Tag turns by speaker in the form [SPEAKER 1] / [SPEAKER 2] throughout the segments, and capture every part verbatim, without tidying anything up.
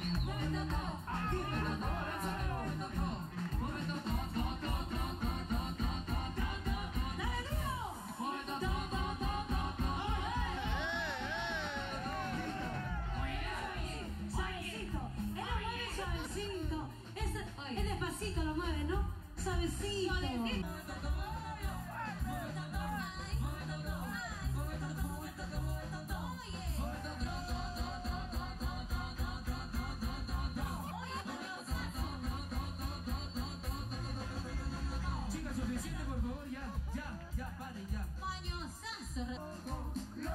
[SPEAKER 1] Es despacito lo mueve, ¿no? Suavecito.
[SPEAKER 2] Chicas, suficiente, por favor, ya, ya, ya, pare, ya.
[SPEAKER 1] Mañosazo.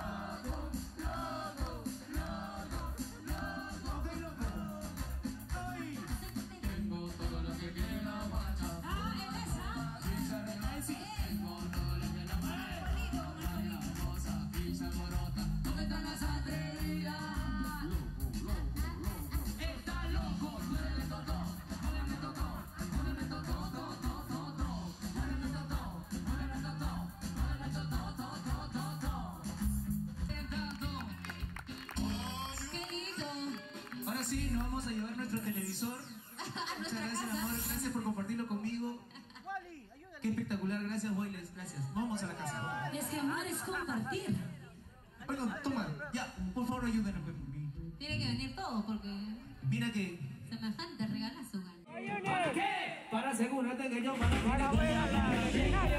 [SPEAKER 2] Ahora sí, nos vamos a llevar nuestro televisor. Muchas gracias, amor. Gracias por compartirlo conmigo. Qué espectacular. Gracias, Boyles. Gracias. Vamos a la casa.
[SPEAKER 1] Es que amar es compartir.
[SPEAKER 2] Bueno, toma. Ya, por favor, ayúdenos.
[SPEAKER 1] Tiene que venir todo porque...
[SPEAKER 2] Mira que...
[SPEAKER 1] semejante regalazo, gana.
[SPEAKER 2] ¿Para qué? Para asegurarte que yo para
[SPEAKER 3] para ver a la escenario,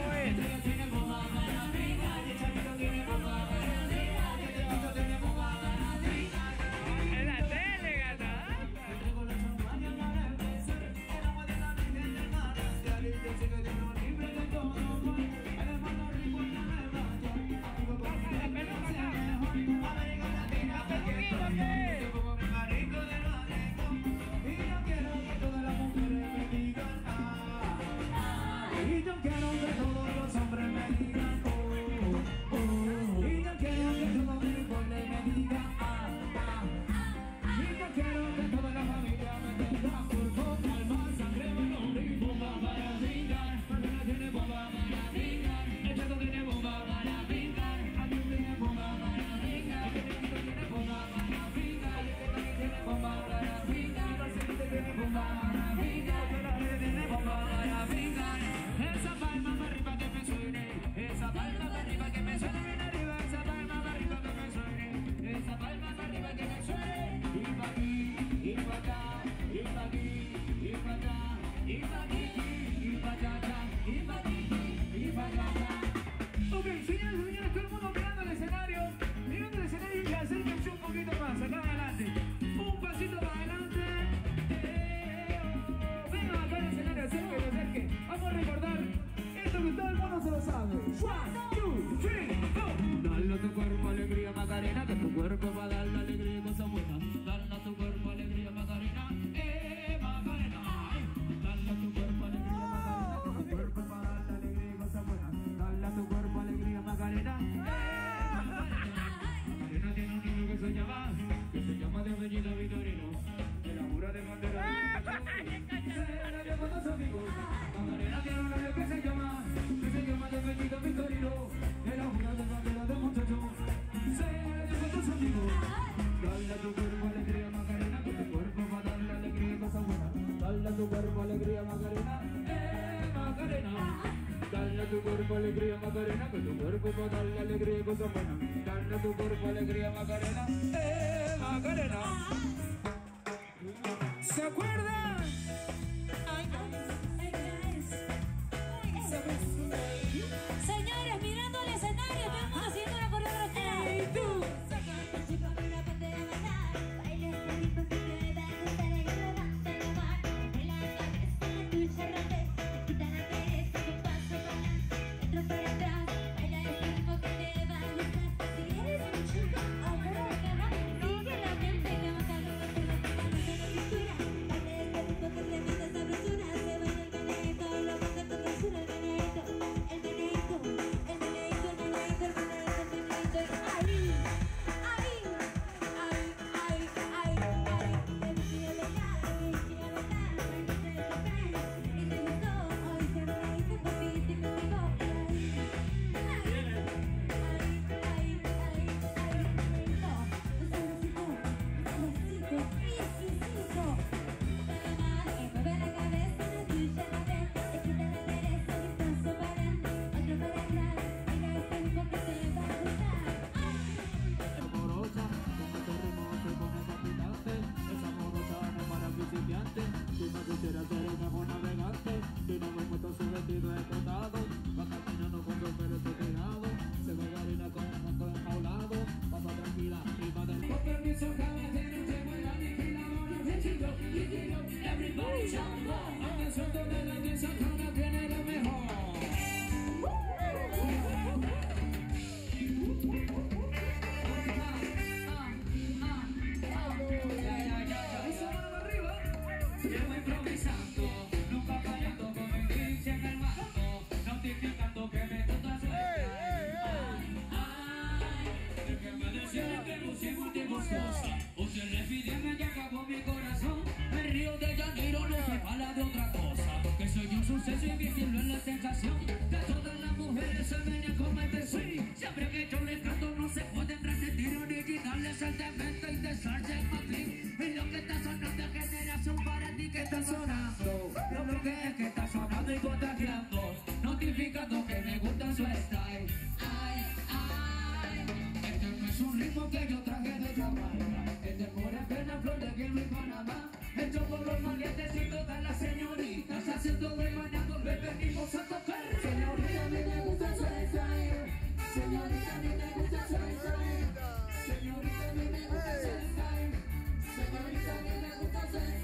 [SPEAKER 3] en la tele, gata.
[SPEAKER 2] Y yo quiero que todos los hombres me digan oh, oh. Y yo quiero que todo mi pueblo me diga ah, ah. Y yo quiero que toda la familia me tenga cuerpo, alma, sangre, valor y bomba para brincar. Mañana tiene bomba para brincar. El chato tiene bomba para brincar. Aquí tiene bomba para brincar. El chiquito tiene bomba para brincar. El tiene bomba para brincar. El chiquito tiene bomba para brincar. El tiene bomba para brincar. Esa palma para arriba que me suene, esa palma para arriba que me suene bien arriba, esa palma para arriba que me suene, esa palma para arriba que me suene. Y pa' aquí, y pa' acá, y pa' aquí, y pa' acá, y pa' aquí, y pa' acá, y pa' aquí, y pa' acá. Ok, señores, señores, todo el mundo mirando el escenario, mirando el escenario y acérquense un poquito más, acá adelante, un pasito para adelante. Eh, oh. Venga acá al escenario, acérquense, acérquense. Vamos a recordar esto que todo el mundo se lo sabe. One, two, three, go. Dale a tu cuerpo alegría, Macarena, que tu cuerpo va a dar la alegría y cosas buenas. Dale a tu cuerpo alegría, Macarena, eh, Macarena. Dale a tu cuerpo alegría, Macarena, que tu cuerpo va a dar la alegría y cosas buenas. Dale a tu cuerpo alegría, Macarena, eh, Macarena. Macarena tiene un niño que se llama, que se llama de apellido Vitorino. De la jura de bandera se la dio con dos amigos. Macarena tiene un novio que se llama, que se llama de apellido Vitorino. De la jura de bandera de muchacho se la dio con dos amigos. Dale a tu cuerpo alegría, Macarena, que tu cuerpo va a dar la alegría y cosas buenas. Dale a tu cuerpo alegría, Macarena, eh, Macarena. Dale a tu cuerpo alegría, Macarena, que tu cuerpo va a dar la alegría y cosas buenas. Dale a tu cuerpo alegría, Macarena, eh, Macarena. ¿Se acuerdan?
[SPEAKER 1] Señores, mirando el escenario, vamos haciendo la coreografía.
[SPEAKER 2] ¡Ey, tú!
[SPEAKER 1] Sigue la mente que
[SPEAKER 2] esos caballeros llegó el aniquilador arrechito. Everybody jump up. Aunque son de la pieza, cada tiene lo mejor. Llevo improvisando, nunca fallando con mi dicha en el mando, notificando que me gusta su el que me decía que no soy multigustosa, usted refiriéndome y acabó mi corazón. El Río de Janeiro no se habla de otra cosa, que soy un suceso y vivirlo en la sensación. De todas las mujeres se venía como este sí, siempre que yo les canto no se pueden resentir originales, el demente y de Sargent McLean. Y lo que está sonando es generación para ti que está sonando, lo que es que está sonando y contagiando, notificando que me gusta su style. Ay, ay, este no es un ritmo que yo traje de Jamaica, este es por pena flor de Guillermo y Panamá, hecho por los maleantes y todas las señoritas, haciendo de mañana le venimos a tocar. Señorita, a mí me gusta su style, señorita, a mí me gusta su style, señorita, a mí me gusta su style, señorita, a mí me gusta su style.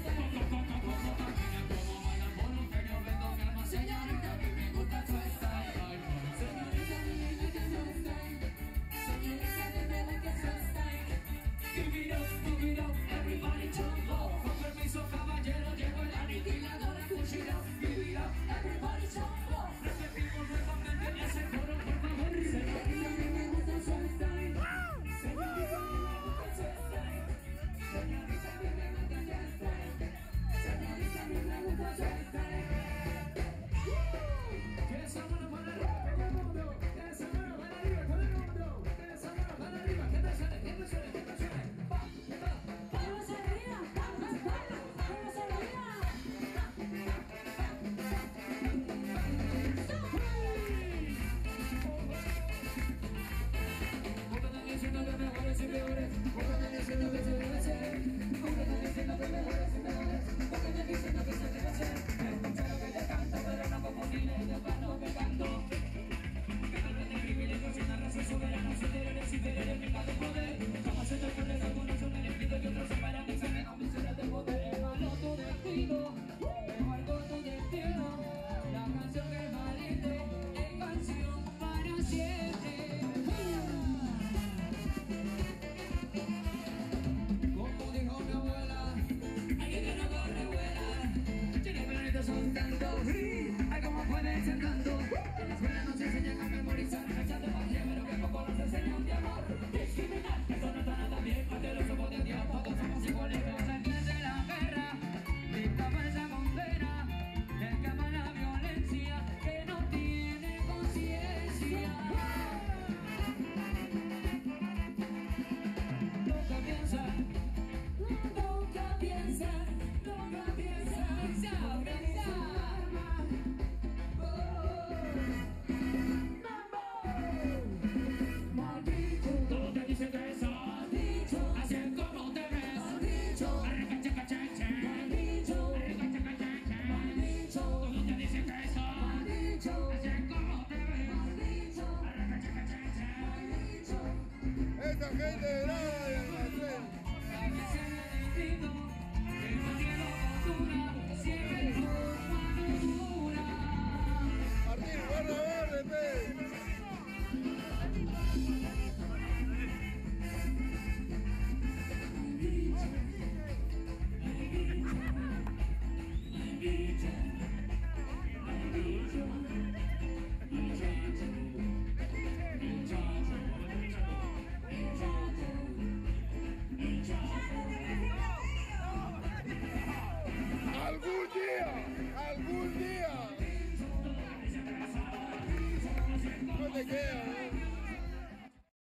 [SPEAKER 4] Algún día. No te queda.